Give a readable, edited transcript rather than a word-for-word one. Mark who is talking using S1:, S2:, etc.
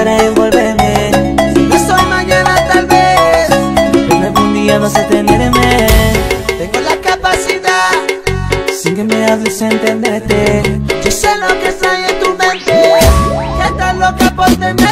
S1: para envolverme.
S2: Si no soy mañana tal vez,
S1: pero algún día vas a tenerme.
S2: tengo la capacidad,
S1: Sin que me hables entenderte.
S2: yo sé lo que está en tu mente, que estás loca por tenerme.